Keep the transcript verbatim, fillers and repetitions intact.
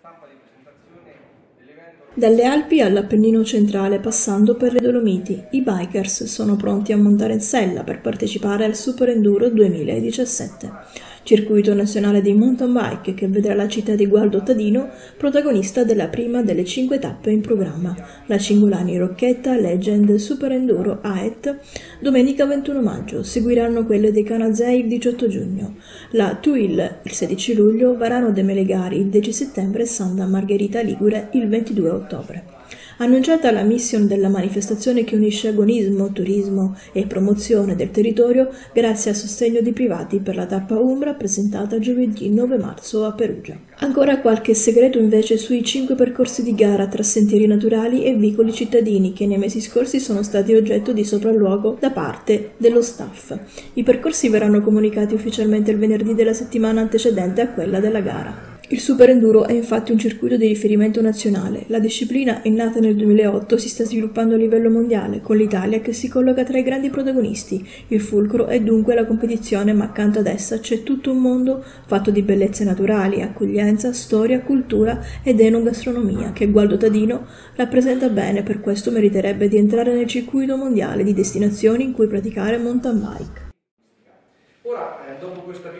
Dalle Alpi all'Appennino centrale, passando per le Dolomiti, i bikers sono pronti a montare in sella per partecipare al Super Enduro duemiladiciassette, circuito nazionale di mountain bike che vedrà la città di Gualdo Tadino protagonista della prima delle cinque tappe in programma, la Cingolani Rocchetta Legend Super Enduro A E T, domenica ventuno maggio. Seguiranno quelle dei Canazei il diciotto giugno, la Tuil il sedici luglio, Varano de Melegari il dieci settembre e Santa Margherita Ligure il ventidue ottobre. Annunciata la mission della manifestazione che unisce agonismo, turismo e promozione del territorio grazie al sostegno di privati per la tappa Umbra presentata giovedì nove marzo a Perugia. Ancora qualche segreto invece sui cinque percorsi di gara tra sentieri naturali e vicoli cittadini che nei mesi scorsi sono stati oggetto di sopralluogo da parte dello staff. I percorsi verranno comunicati ufficialmente il venerdì della settimana antecedente a quella della gara. Il Super Enduro è infatti un circuito di riferimento nazionale. La disciplina è nata nel duemilaotto, si sta sviluppando a livello mondiale, con l'Italia che si colloca tra i grandi protagonisti. Il fulcro è dunque la competizione, ma accanto ad essa c'è tutto un mondo fatto di bellezze naturali, accoglienza, storia, cultura ed enogastronomia, che Gualdo Tadino rappresenta bene, per questo meriterebbe di entrare nel circuito mondiale di destinazioni in cui praticare mountain bike. Ora, eh, dopo questa